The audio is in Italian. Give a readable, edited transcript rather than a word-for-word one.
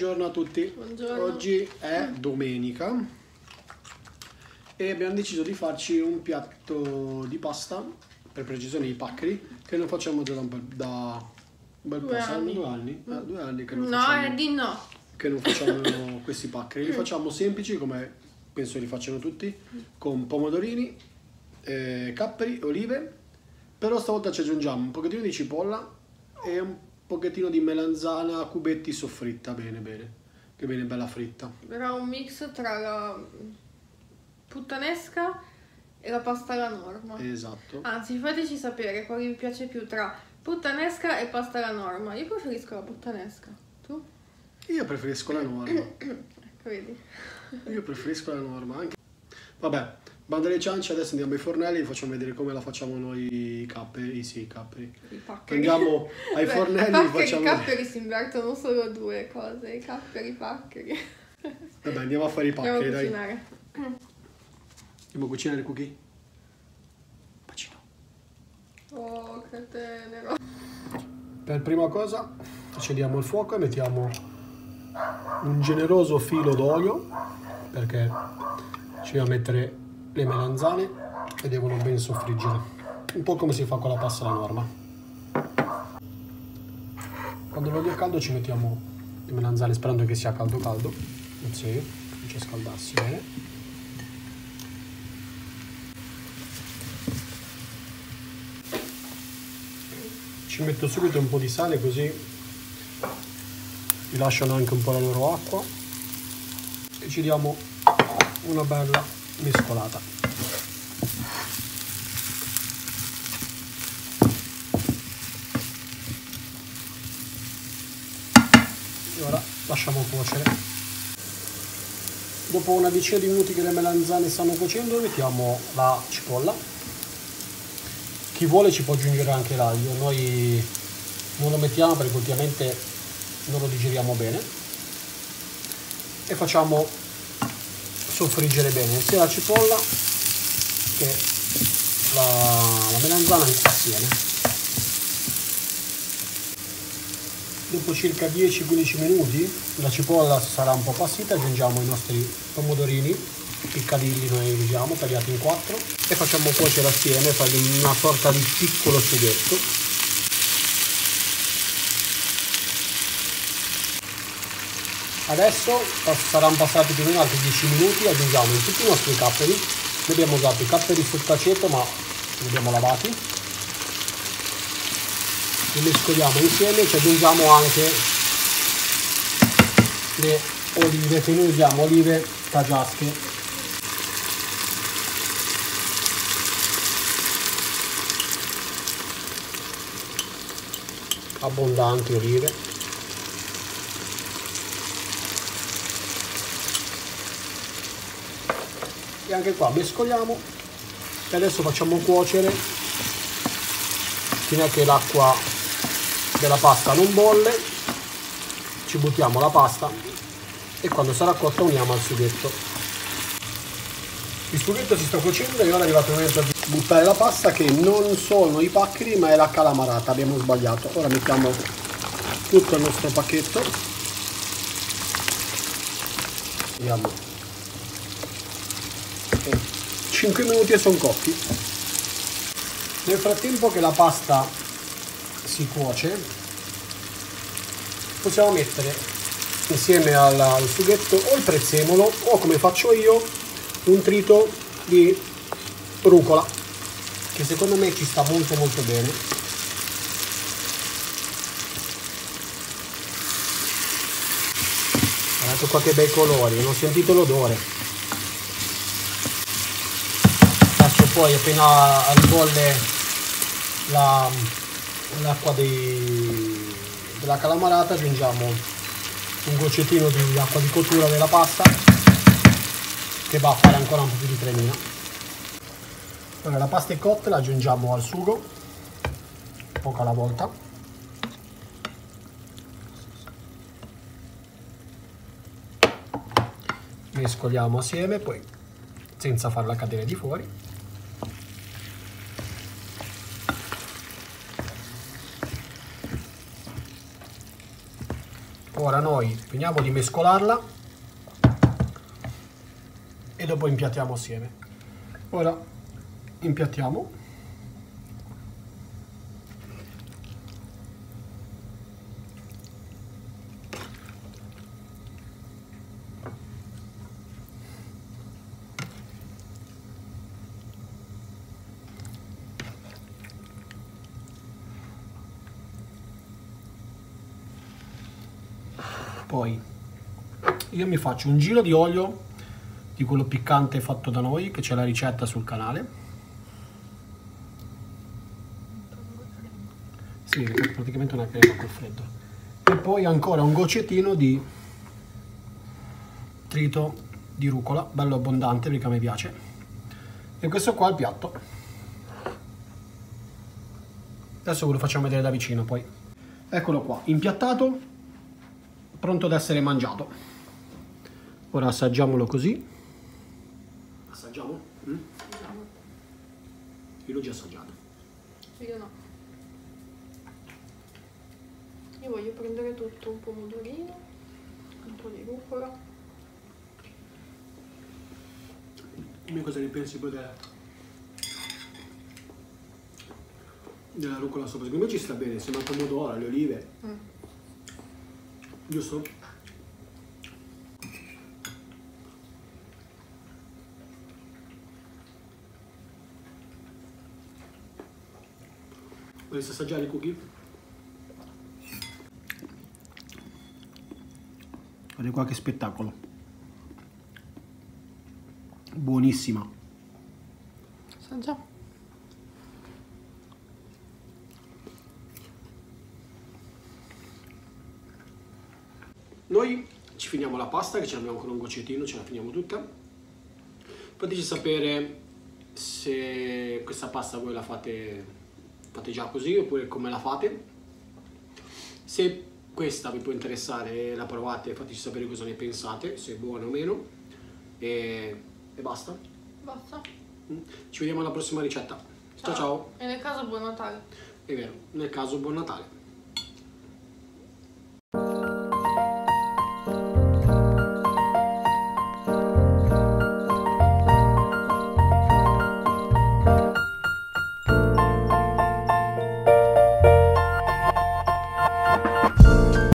Buongiorno a tutti. Buongiorno. Oggi è domenica e abbiamo deciso di farci un piatto di pasta, per precisione i paccheri, che non facciamo già da un bel po'. Saranno 2 anni? 2 anni che non facciamo, che non facciamo questi paccheri. Li facciamo semplici, come penso li facciano tutti, con pomodorini, capperi, olive, però stavolta ci aggiungiamo un pochettino di cipolla e un pochettino di melanzana a cubetti soffritta, bene, che viene bella fritta. Era un mix tra la puttanesca e la pasta alla norma. Esatto. Anzi, fateci sapere quale vi piace più tra puttanesca e pasta alla norma. Io preferisco la puttanesca. Tu? Io preferisco la norma. Ecco, vedi. Io preferisco la norma anche. Vabbè, banda alle ciance, adesso andiamo ai fornelli e vi facciamo vedere come la facciamo noi i capperi. I paccheri. Andiamo ai fornelli e Paccheri facciamo. e capperi si invertono solo due cose, i capperi e i paccheri. Vabbè, andiamo a fare i paccheri, Andiamo a dai. cucinare. Andiamo a cucinare i cookie. Bacino. Oh, che tenero. Per prima cosa accendiamo il fuoco e mettiamo un generoso filo d'olio, perché ci va a mettere le melanzane e devono ben soffriggere, un po' come si fa con la pasta alla norma. Quando l'olio è caldo ci mettiamo le melanzane, sperando che sia caldo, sì, comincia a scaldarsi bene. Ci metto subito un po' di sale, così rilasciano anche un po' la loro acqua e ci diamo una bella mescolata. E ora lasciamo cuocere. Dopo una decina di minuti che le melanzane stanno cuocendo, mettiamo la cipolla. Chi vuole ci può aggiungere anche l'aglio, noi non lo mettiamo perché ultimamente non lo digeriamo bene, e facciamo soffriggere bene sia la cipolla che la melanzana insieme. Dopo circa 10-15 minuti la cipolla sarà un po' appassita, aggiungiamo i nostri pomodorini piccadilli, noi usiamo tagliati in 4, e facciamo cuocere assieme, fare una sorta di piccolo sughetto. Adesso saranno passati più o meno altri 10 minuti, aggiungiamo in tutti i nostri capperi. Noi abbiamo usato i capperi sott'aceto, ma li abbiamo lavati. Li mescoliamo insieme e ci aggiungiamo anche le olive, che noi usiamo olive taggiasche. Abbondanti olive. E anche qua mescoliamo e adesso facciamo cuocere fino a che l'acqua della pasta non bolle. Ci buttiamo la pasta e quando sarà cotta uniamo al sughetto. Il sughetto si sta cuocendo e ora è arrivato il momento di buttare la pasta, che non sono i paccheri ma è la calamarata, abbiamo sbagliato. Ora mettiamo tutto il nostro pacchetto, vediamo, 5 minuti e sono cotti. Nel frattempo che la pasta si cuoce possiamo mettere insieme al sughetto o il prezzemolo o, come faccio io, un trito di rucola, che secondo me ci sta molto bene. Guardate qua che bei colori, non sentite l'odore. Lascio poi, appena ribolle l'acqua della calamarata, aggiungiamo un goccettino di acqua di cottura della pasta, che va a fare ancora un po' più di cremina. Allora, la pasta è cotta, la aggiungiamo al sugo, poco alla volta. Mescoliamo assieme, poi senza farla cadere di fuori. Ora noi finiamo di mescolarla e dopo impiattiamo assieme. Ora impiattiamo. Poi io mi faccio un giro di olio di quello piccante fatto da noi, che c'è la ricetta sul canale. Sì, praticamente una crema col freddo. E poi ancora un goccettino di trito di rucola, bello abbondante perché a me piace. E questo qua è il piatto. Adesso ve lo facciamo vedere da vicino poi. Eccolo qua, impiattato, pronto ad essere mangiato. Ora assaggiamolo così. Assaggiamo? Assaggiamo. Io l'ho già assaggiato. Io no. Io voglio prendere tutto, un pomodorino, un po' di rucola. Dimmi cosa ne pensi poi della rucola sopra. Secondo me ci sta bene, sembra il pomodoro, le olive. Giusto? Volessi assaggiare i cookie? Guardate qua che spettacolo. Buonissima. Assaggiamo. Noi ci finiamo la pasta, che ce l'abbiamo ancora un goccettino, ce la finiamo tutta. Fateci sapere se questa pasta voi la fate già così oppure come la fate. Se questa vi può interessare e la provate, fateci sapere cosa ne pensate, se è buona o meno. E basta. Basta. Ci vediamo alla prossima ricetta. Ciao ciao. E nel caso buon Natale. È vero, nel caso buon Natale.